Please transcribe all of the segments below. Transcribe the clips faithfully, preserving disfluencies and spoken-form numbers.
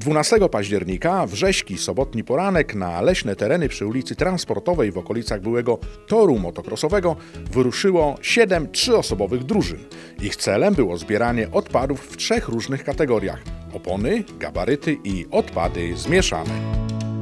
dwunastego października, wrześki, sobotni poranek, na leśne tereny przy ulicy Transportowej w okolicach byłego toru motokrosowego wyruszyło siedem trzyosobowych drużyn. Ich celem było zbieranie odpadów w trzech różnych kategoriach: opony, gabaryty i odpady zmieszane.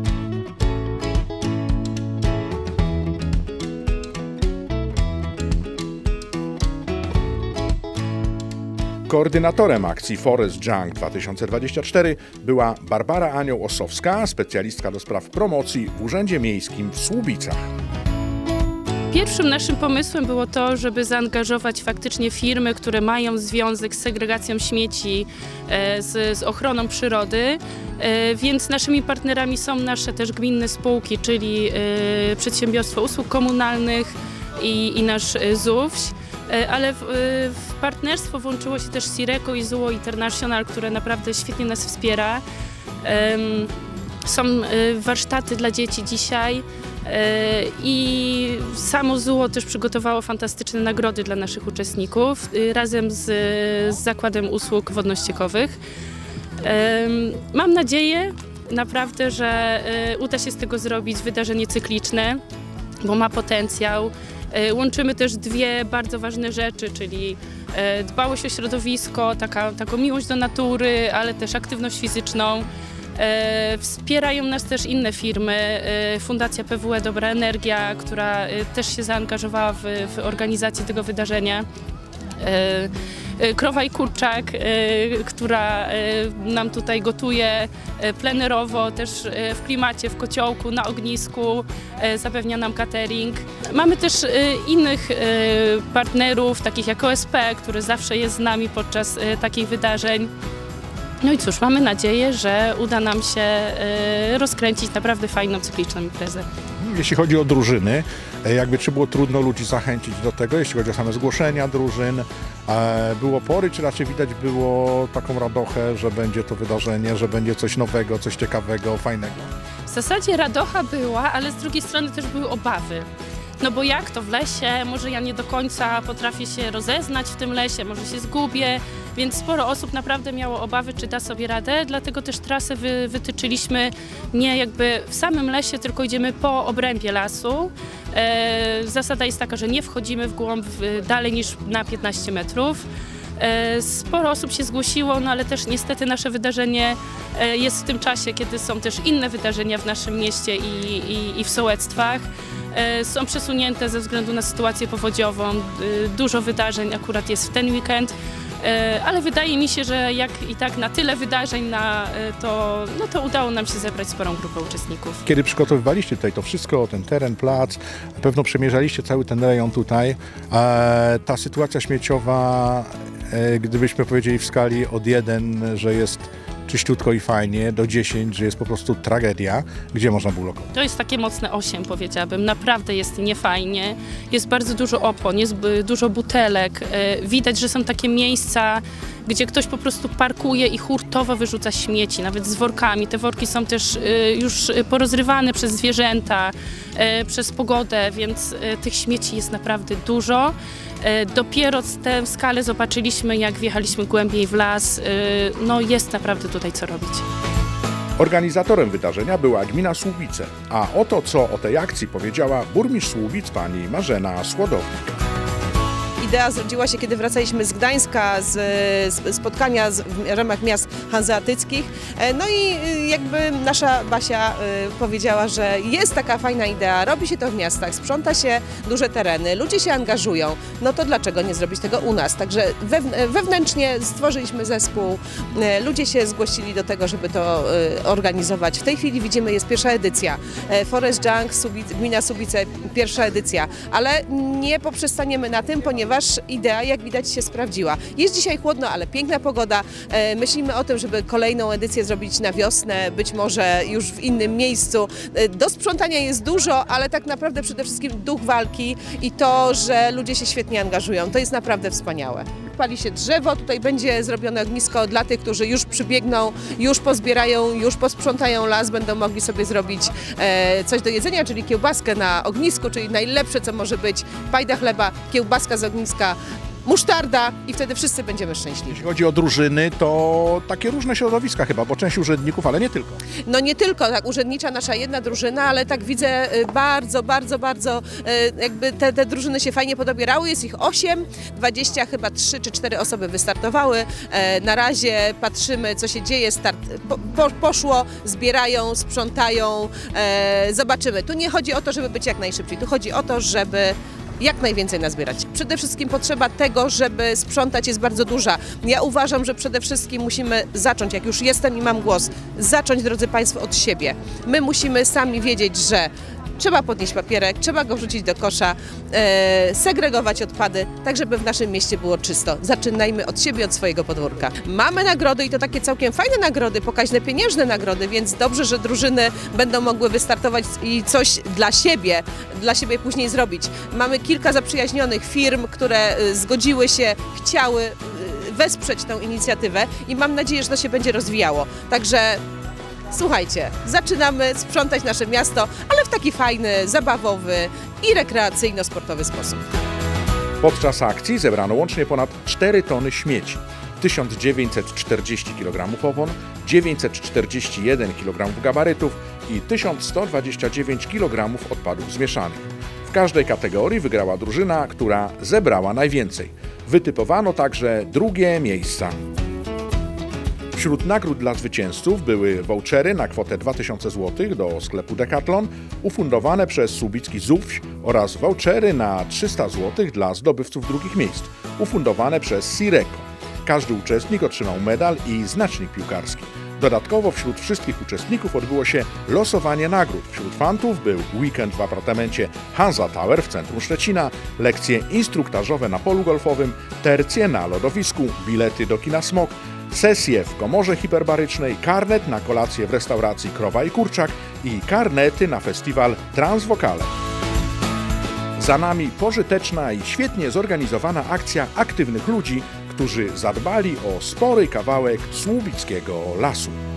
Koordynatorem akcji Forest Junk dwa tysiące dwadzieścia cztery była Barbara Anioł-Ossowska, specjalistka do spraw promocji w Urzędzie Miejskim w Słubicach. Pierwszym naszym pomysłem było to, żeby zaangażować faktycznie firmy, które mają związek z segregacją śmieci, z, z ochroną przyrody, więc naszymi partnerami są nasze też gminne spółki, czyli Przedsiębiorstwo Usług Komunalnych i, i nasz ZUWŚ. Ale w, w partnerstwo włączyło się też Sireco i Zuo International, które naprawdę świetnie nas wspiera. Są warsztaty dla dzieci dzisiaj i samo Zuo też przygotowało fantastyczne nagrody dla naszych uczestników razem z, z Zakładem Usług Wodno-Ściekowych. Mam nadzieję naprawdę, że uda się z tego zrobić wydarzenie cykliczne, bo ma potencjał. Łączymy też dwie bardzo ważne rzeczy, czyli dbałość o środowisko, taka, taką miłość do natury, ale też aktywność fizyczną. Wspierają nas też inne firmy, Fundacja P W E Dobra Energia, która też się zaangażowała w, w organizację tego wydarzenia. Krowa i Kurczak, która nam tutaj gotuje plenerowo, też w klimacie, w kociołku, na ognisku, zapewnia nam catering. Mamy też innych partnerów, takich jak O S P, który zawsze jest z nami podczas takich wydarzeń. No i cóż, mamy nadzieję, że uda nam się rozkręcić naprawdę fajną, cykliczną imprezę. Jeśli chodzi o drużyny, jakby czy było trudno ludzi zachęcić do tego, jeśli chodzi o same zgłoszenia drużyn, było pory, czy raczej widać było taką radochę, że będzie to wydarzenie, że będzie coś nowego, coś ciekawego, fajnego? W zasadzie radocha była, ale z drugiej strony też były obawy. No bo jak to w lesie, może ja nie do końca potrafię się rozeznać w tym lesie, może się zgubię, więc sporo osób naprawdę miało obawy, czy da sobie radę, dlatego też trasę wy, wytyczyliśmy nie jakby w samym lesie, tylko idziemy po obrębie lasu. E, zasada jest taka, że nie wchodzimy w głąb w, dalej niż na piętnaście metrów. E, sporo osób się zgłosiło, no ale też niestety nasze wydarzenie e, jest w tym czasie, kiedy są też inne wydarzenia w naszym mieście i, i, i w sołectwach. Są przesunięte ze względu na sytuację powodziową. Dużo wydarzeń akurat jest w ten weekend, ale wydaje mi się, że jak i tak na tyle wydarzeń, na to, no to udało nam się zebrać sporą grupę uczestników. Kiedy przygotowywaliście tutaj to wszystko, ten teren, plac, pewno przemierzaliście cały ten rejon tutaj, ta sytuacja śmieciowa, gdybyśmy powiedzieli w skali od jeden, że jest czyściutko i fajnie, do dziesięć, że jest po prostu tragedia, gdzie można było lokować? To jest takie mocne osiem, powiedziałabym. Naprawdę jest niefajnie. Jest bardzo dużo opon, jest dużo butelek. Widać, że są takie miejsca, gdzie ktoś po prostu parkuje i hurtowo wyrzuca śmieci, nawet z workami. Te worki są też już porozrywane przez zwierzęta, przez pogodę, więc tych śmieci jest naprawdę dużo. Dopiero tę skalę zobaczyliśmy, jak wjechaliśmy głębiej w las. No jest naprawdę tutaj co robić. Organizatorem wydarzenia była gmina Słubice, a oto co o tej akcji powiedziała burmistrz Słubic pani Marzena Słodownik. Idea zrodziła się, kiedy wracaliśmy z Gdańska, z, z spotkania z, w ramach miast hanzeatyckich. No i jakby nasza Basia powiedziała, że jest taka fajna idea, robi się to w miastach, sprząta się duże tereny, ludzie się angażują, no to dlaczego nie zrobić tego u nas? Także wewnętrznie stworzyliśmy zespół, ludzie się zgłosili do tego, żeby to organizować. W tej chwili widzimy, jest pierwsza edycja. Forest Junk, Subic, gmina Słubice, pierwsza edycja, ale nie poprzestaniemy na tym, ponieważ idea, jak widać, się sprawdziła. Jest dzisiaj chłodno, ale piękna pogoda. Myślimy o tym, żeby kolejną edycję zrobić na wiosnę, być może już w innym miejscu. Do sprzątania jest dużo, ale tak naprawdę przede wszystkim duch walki i to, że ludzie się świetnie angażują. To jest naprawdę wspaniałe. Pali się drzewo, tutaj będzie zrobione ognisko dla tych, którzy już przybiegną, już pozbierają, już posprzątają las, będą mogli sobie zrobić e, coś do jedzenia, czyli kiełbaskę na ognisku, czyli najlepsze, co może być, pajda chleba, kiełbaska z ogniska. musztarda i wtedy wszyscy będziemy szczęśliwi. Jeśli chodzi o drużyny, to takie różne środowiska chyba, bo część urzędników, ale nie tylko. No nie tylko, tak, urzędnicza nasza jedna drużyna, ale tak widzę y, bardzo, bardzo, bardzo y, jakby te, te drużyny się fajnie podobierały. Jest ich osiem, dwadzieścia chyba trzy czy cztery osoby wystartowały. E, na razie patrzymy, co się dzieje, start po, po, poszło, zbierają, sprzątają, e, zobaczymy. Tu nie chodzi o to, żeby być jak najszybciej, tu chodzi o to, żeby jak najwięcej nazbierać. Przede wszystkim potrzeba tego, żeby sprzątać jest bardzo duża. Ja uważam, że przede wszystkim musimy zacząć, jak już jestem i mam głos, zacząć, drodzy Państwo, od siebie. My musimy sami wiedzieć, że trzeba podnieść papierek, trzeba go wrzucić do kosza, e, segregować odpady, tak żeby w naszym mieście było czysto. Zaczynajmy od siebie, od swojego podwórka. Mamy nagrody i to takie całkiem fajne nagrody, pokaźne pieniężne nagrody, więc dobrze, że drużyny będą mogły wystartować i coś dla siebie, dla siebie później zrobić. Mamy kilka zaprzyjaźnionych firm, które y, zgodziły się, chciały y, wesprzeć tę inicjatywę i mam nadzieję, że to się będzie rozwijało. Także słuchajcie, zaczynamy sprzątać nasze miasto, ale w taki fajny, zabawowy i rekreacyjno-sportowy sposób. Podczas akcji zebrano łącznie ponad cztery tony śmieci, tysiąc dziewięćset czterdzieści kilogramów opon, dziewięćset czterdzieści jeden kilogramów gabarytów i tysiąc sto dwadzieścia dziewięć kilogramów odpadów zmieszanych. W każdej kategorii wygrała drużyna, która zebrała najwięcej. Wytypowano także drugie miejsca. Wśród nagród dla zwycięzców były vouchery na kwotę dwa tysiące złotych do sklepu Decathlon, ufundowane przez Słubicki Z U W oraz vouchery na trzysta złotych dla zdobywców drugich miejsc, ufundowane przez Sireko. Każdy uczestnik otrzymał medal i znacznik piłkarski. Dodatkowo wśród wszystkich uczestników odbyło się losowanie nagród. Wśród fantów był weekend w apartamencie Hansa Tower w centrum Szczecina, lekcje instruktażowe na polu golfowym, tercje na lodowisku, bilety do kina Smok, sesje w komorze hiperbarycznej, karnet na kolację w restauracji Krowa i Kurczak i karnety na festiwal Transwokale. Za nami pożyteczna i świetnie zorganizowana akcja aktywnych ludzi, którzy zadbali o spory kawałek słubickiego lasu.